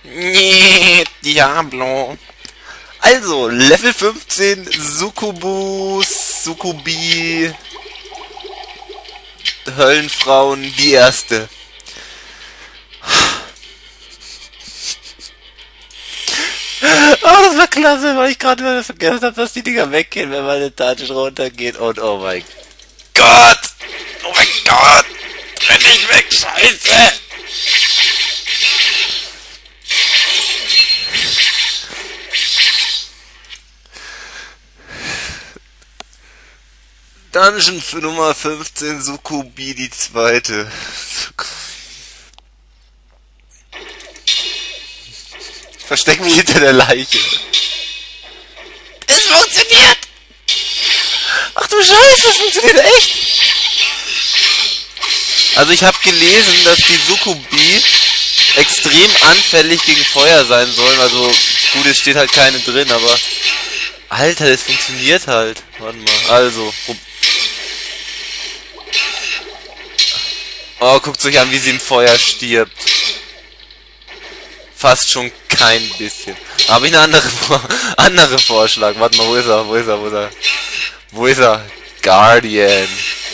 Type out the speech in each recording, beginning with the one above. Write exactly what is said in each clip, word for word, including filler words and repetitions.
Nee, Diablo. Also, Level fünfzehn, Succubus, Succubi, Höllenfrauen, die erste. Oh, das war klasse, weil ich gerade wieder vergessen habe, dass die Dinger weggehen, wenn meine Touch runtergeht. Und oh mein Gott! Oh mein Gott! Renn nicht weg, Scheiße! Dungeon für Nummer fünfzehn, Succubi, die zweite. Ich versteck mich hinter der Leiche. Es funktioniert! Ach du Scheiße, es funktioniert echt! Also ich habe gelesen, dass die Succubi extrem anfällig gegen Feuer sein sollen. Also gut, es steht halt keine drin, aber... Alter, das funktioniert halt. Warte mal, also... Oh, guckt euch an, wie sie im Feuer stirbt. Fast schon kein bisschen. Habe ich eine andere, andere Vorschlag. Warte mal, wo ist er? Wo ist er? Wo ist er? Wo ist er? Guardian.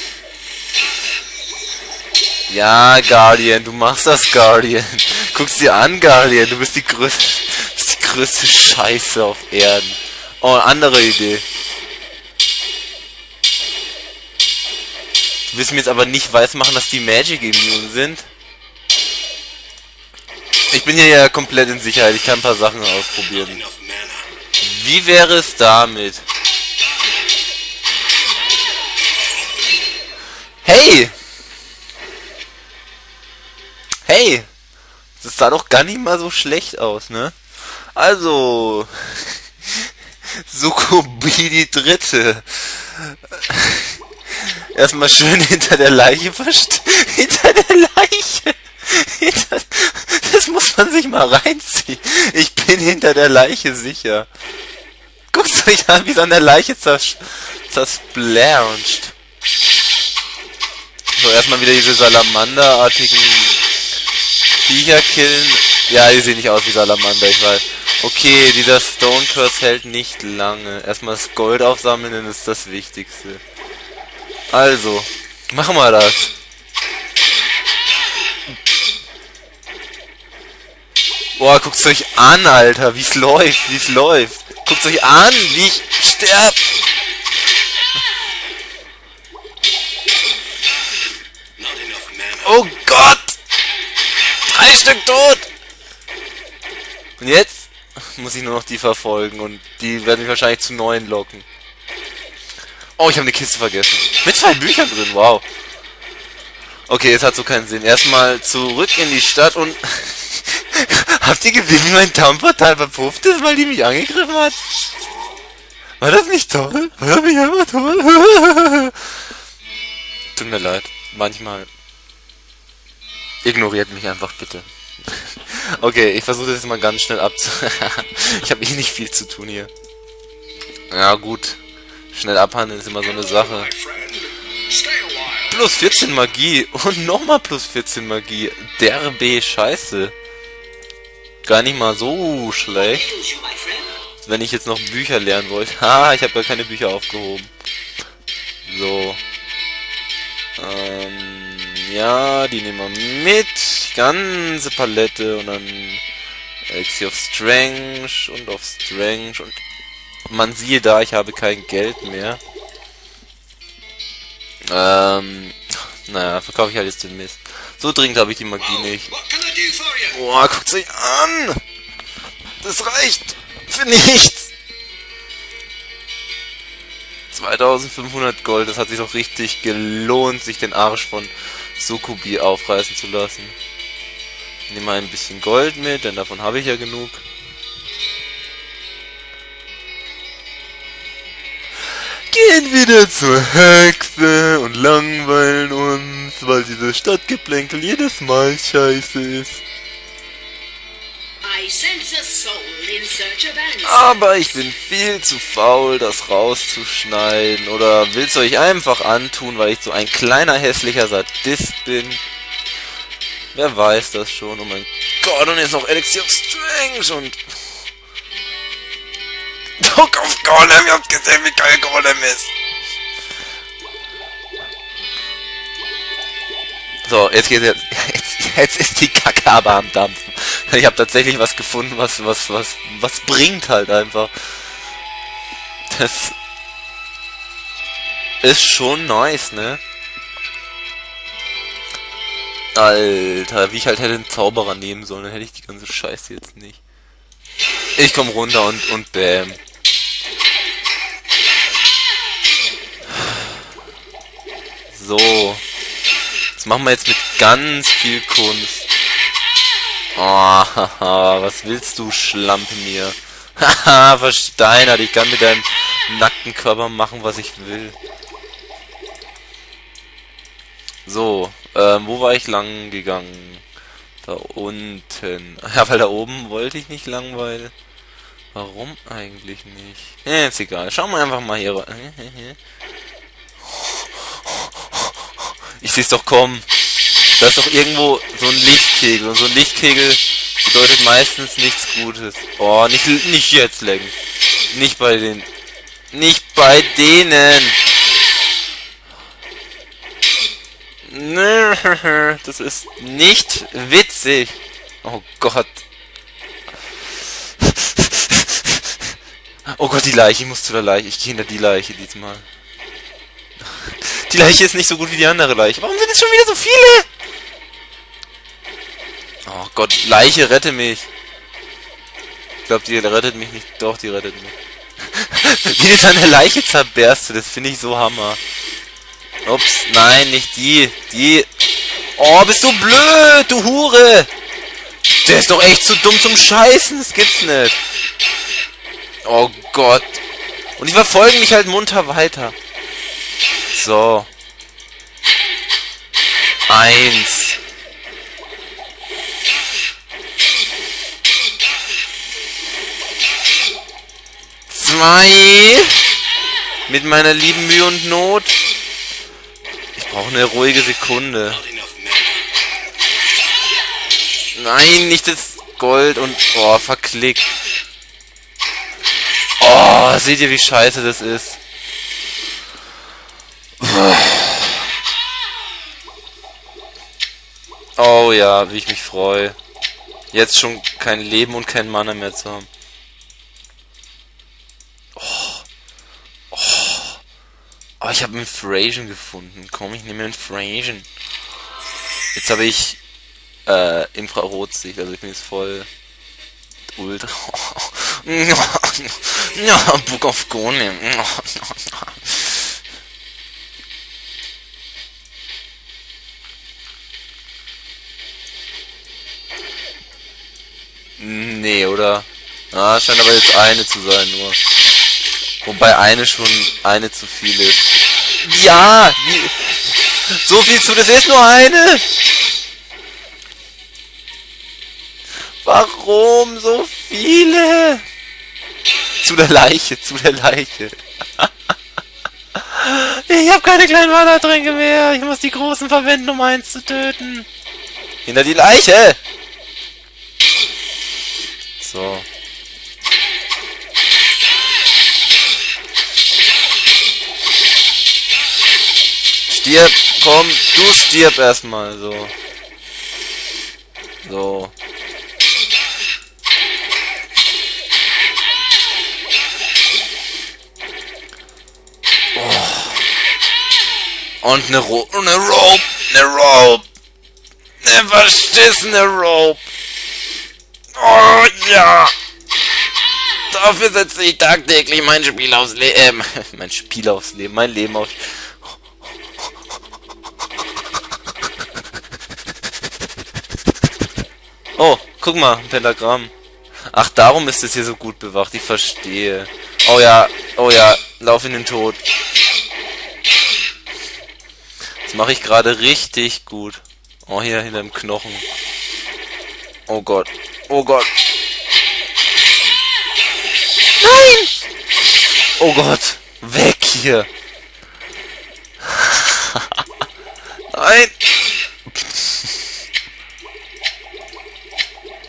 Ja, Guardian, du machst das, Guardian. Guck's dir an, Guardian. Du bist die größte, bist die größte Scheiße auf Erden. Oh, andere Idee. Du willst mir jetzt aber nicht weismachen, dass die Magic immun sind. Ich bin hier ja komplett in Sicherheit. Ich kann ein paar Sachen ausprobieren. Wie wäre es damit? Hey! Hey! Das sah doch gar nicht mal so schlecht aus, ne? Also... Succubi die dritte. Erstmal schön hinter der Leiche versteckt. Hinter der Leiche! Hinter... Das muss man sich mal reinziehen. Ich bin hinter der Leiche sicher. Guckt euch an, wie es an der Leiche zers zersplasht. So, erstmal wieder diese Salamander-artigen Viecher killen. Ja, die sehen nicht aus wie Salamander, ich weiß. Okay, dieser Stone Curse hält nicht lange. Erstmal das Gold aufsammeln, denn das ist das Wichtigste. Also, machen wir das. Boah, guckt's euch an, Alter, wie's läuft, wie's läuft. Guckt's euch an, wie ich sterb. Oh Gott! Drei Stück tot! Und jetzt muss ich nur noch die verfolgen und die werden mich wahrscheinlich zu neuen locken. Oh, ich habe eine Kiste vergessen. Mit zwei Büchern drin, wow. Okay, es hat so keinen Sinn. Erstmal zurück in die Stadt und... Habt ihr gesehen, wie mein Tarnportal verpufft ist, weil die mich angegriffen hat? War das nicht toll? War das nicht einfach toll? Tut mir leid. Manchmal... Ignoriert mich einfach bitte. Okay, ich versuche das jetzt mal ganz schnell abzu... Ich habe eh nicht viel zu tun hier. Ja gut. Schnell abhandeln ist immer so eine Sache. Plus vierzehn Magie. Und nochmal plus vierzehn Magie. Derbe Scheiße. Gar nicht mal so schlecht. Wenn ich jetzt noch Bücher lernen wollte. Ha, ich habe gar keine Bücher aufgehoben. So. Ähm, ja, die nehmen wir mit. Ganze Palette und dann Elixir of Strength und of Strength und man siehe da, ich habe kein Geld mehr. Ähm, naja, verkaufe ich halt jetzt den Mist. So dringend habe ich die Magie nicht. Boah, guckt euch an! Das reicht für nichts! zweitausendfünfhundert Gold, das hat sich doch richtig gelohnt, sich den Arsch von Succubi aufreißen zu lassen. Ich nehme mal ein bisschen Gold mit, denn davon habe ich ja genug. Gehen wieder zur Hexe und langweilen uns, weil dieses Stadtgeplänkel jedes Mal scheiße ist. Aber ich bin viel zu faul, das rauszuschneiden. Oder will's euch einfach antun, weil ich so ein kleiner hässlicher Sadist bin? Wer weiß das schon? Oh mein Gott, und jetzt noch Elixir of Strength und... Druck auf Golem, ihr habt gesehen, wie geil Golem ist. So, jetzt geht's jetzt, jetzt, jetzt ist die Kacke aber am Dampfen. Ich habe tatsächlich was gefunden, was, was, was, was bringt halt einfach. Das ist schon nice, ne? Alter, wie ich halt hätte einen Zauberer nehmen sollen, dann hätte ich die ganze Scheiße jetzt nicht. Ich komm runter und, und bäm. So. Das machen wir jetzt mit ganz viel Kunst. Oh, haha, was willst du, Schlampe mir? Haha, versteinert. Ich kann mit deinem nackten Körper machen, was ich will. So, ähm, wo war ich lang gegangen? Da unten. Ja, weil da oben wollte ich nicht lang, weil... Warum eigentlich nicht? Ja, ist egal. Schauen wir einfach mal hier rein. Ich seh's doch kommen. Da ist doch irgendwo so ein Lichtkegel. Und so ein Lichtkegel bedeutet meistens nichts Gutes. Oh, nicht, nicht jetzt lenken. Nicht bei den... Nicht bei denen! Das ist nicht witzig. Oh Gott. Oh Gott, die Leiche. Ich muss zu der Leiche. Ich gehe hinter die Leiche diesmal. Die Leiche ist nicht so gut wie die andere Leiche. Warum sind es schon wieder so viele? Oh Gott, Leiche, rette mich. Ich glaube, die rettet mich nicht. Doch, die rettet mich. Wie du an der Leiche zerberst, das finde ich so Hammer. Ups, nein, nicht die. Die. Oh, bist du blöd, du Hure. Der ist doch echt zu dumm zum Scheißen. Das gibt's nicht. Oh Gott. Und die verfolgen mich halt munter weiter. So. Eins. Zwei. Mit meiner lieben Mühe und Not. Ich brauche eine ruhige Sekunde. Nein, nicht das Gold und... Oh, verklickt. Oh, seht ihr, wie scheiße das ist? Oh ja, wie ich mich freue. Jetzt schon kein Leben und kein Mana mehr zu haben. Oh. Oh. Oh, ich habe einen Phrasion gefunden. Komm, ich nehme einen Phrasion. Jetzt habe ich äh, Infrarotsicht, also ich bin jetzt voll ultra. Ja, Book of Golem. Nee, oder? Ah, scheint aber jetzt eine zu sein, nur. Wobei eine schon eine zu viel ist. Ja! Wie, so viel zu, das ist nur eine! Warum so viele? Zu der Leiche, zu der Leiche. Ich habe keine kleinen Mana-Tränke mehr. Ich muss die großen verwenden, um eins zu töten. Hinter die Leiche! So. Stirb, komm, du stirb erstmal, so. So. Oh. Und eine Ro eine Rope, eine Rope. Eine verschissene Rope. Oh ja! Dafür setze ich tagtäglich mein Spiel aufs Leben. Äh, mein Spiel aufs Leben, mein Leben auf. Oh, guck mal, ein Pentagramm. Ach, darum ist es hier so gut bewacht, ich verstehe. Oh ja, oh ja, lauf in den Tod. Das mache ich gerade richtig gut. Oh, hier hinter dem Knochen. Oh Gott. Oh Gott. Nein! Oh Gott. Weg hier. Nein.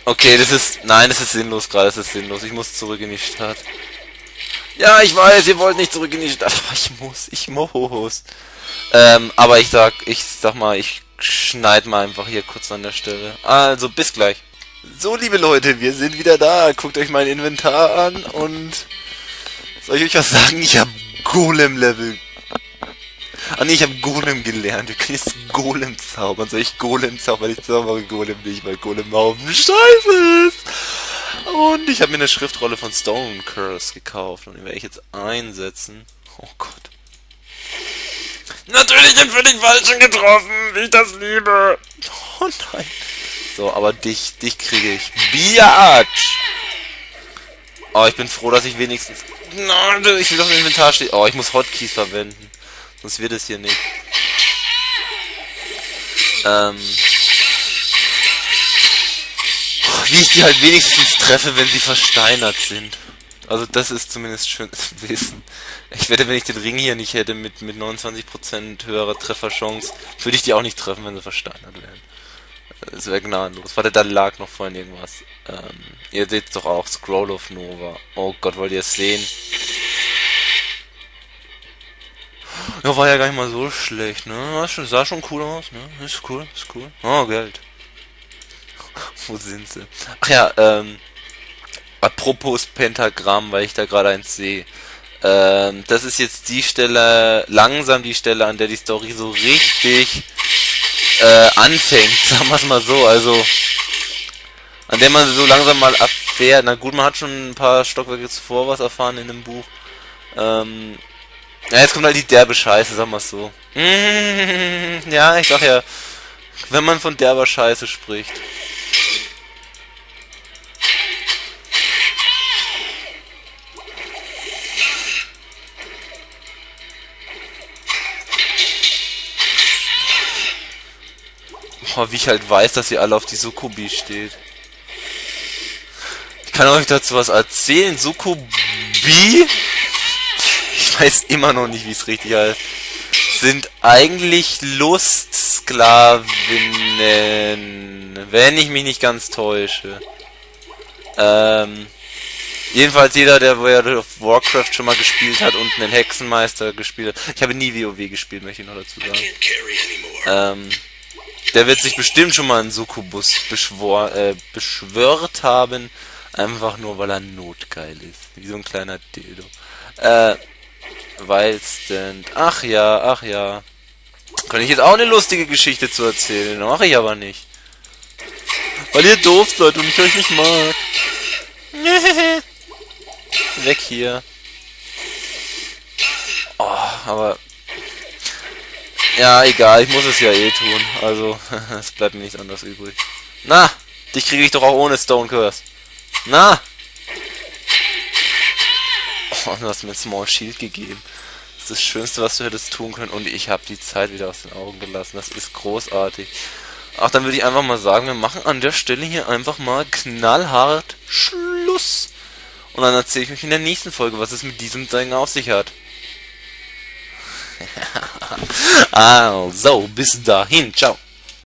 Okay, das ist... Nein, das ist sinnlos gerade, das ist sinnlos. Ich muss zurück in die Stadt. Ja, ich weiß, ihr wollt nicht zurück in die Stadt, aber ich muss, ich muss. Ähm, aber ich sag, ich sag mal, ich schneid mal einfach hier kurz an der Stelle. Also, bis gleich. So, liebe Leute, wir sind wieder da. Guckt euch mein Inventar an und... Soll ich euch was sagen? Ich hab Golem-Level. Ah nee, ich hab Golem gelernt. Wir können jetzt Golem zaubern. Soll ich Golem zaubern? Ich zaubere Golem nicht, weil Golem ein Haufen Scheiße ist. Und ich habe mir eine Schriftrolle von Stone Curse gekauft. Und die werde ich jetzt einsetzen. Oh Gott. Natürlich den völlig falschen getroffen, wie ich das liebe. Oh nein. So, aber dich, dich kriege ich. Biatch. Oh, ich bin froh, dass ich wenigstens... Nein, ich will doch im Inventar stehen. Oh, ich muss Hotkeys verwenden. Sonst wird es hier nicht. Ähm... Wie ich die halt wenigstens treffe, wenn sie versteinert sind. Also das ist zumindest schön zu wissen. Ich wette, wenn ich den Ring hier nicht hätte mit, mit neunundzwanzig Prozent höherer Trefferchance, würde ich die auch nicht treffen, wenn sie versteinert wären. Das wäre gnadenlos. Warte, da lag noch vorhin irgendwas. Ähm, ihr seht doch auch Scroll of Nova. Oh Gott, wollt ihr es sehen? Ja, war ja gar nicht mal so schlecht, ne? Sah schon cool aus, ne? Ist cool, ist cool. Oh, Geld. Wo sind sie? Ach ja, ähm... apropos Pentagramm, weil ich da gerade eins sehe. Ähm, das ist jetzt die Stelle, langsam die Stelle, an der die Story so richtig äh, anfängt, sagen wir es mal so, also an der man so langsam mal erfährt. Na gut, man hat schon ein paar Stockwerke zuvor was erfahren in dem Buch. Ähm, ja, jetzt kommt halt die derbe Scheiße, sagen wir es so. Ja, ich sag ja, wenn man von derber Scheiße spricht. Oh, wie ich halt weiß, dass ihr alle auf die Sukubi steht. Ich kann euch dazu was erzählen. Sukubi? Ich weiß immer noch nicht, wie es richtig heißt. Sind eigentlich Lustsklavinnen. Wenn ich mich nicht ganz täusche. Ähm... Jedenfalls jeder, der World of Warcraft schon mal gespielt hat und einen Hexenmeister gespielt hat. Ich habe nie WoW gespielt, möchte ich noch dazu sagen. Ähm... Der wird sich bestimmt schon mal einen Succubus beschwor, äh, beschwört haben. Einfach nur, weil er notgeil ist. Wie so ein kleiner Dildo. Äh, Wildstand. Ach ja, ach ja. Kann ich jetzt auch eine lustige Geschichte zu erzählen? Mache ich aber nicht. Weil ihr doof seid und ich euch nicht mag. Weg hier. Oh, aber... Ja, egal, ich muss es ja eh tun. Also, es bleibt mir nichts anderes übrig. Na, dich kriege ich doch auch ohne Stone Curse. Na! Oh, du hast mir ein Small Shield gegeben. Das ist das Schönste, was du hättest tun können. Und ich habe die Zeit wieder aus den Augen gelassen. Das ist großartig. Ach, dann würde ich einfach mal sagen, wir machen an der Stelle hier einfach mal knallhart Schluss. Und dann erzähle ich euch in der nächsten Folge, was es mit diesem Ding auf sich hat. Also, bis dahin. Ciao.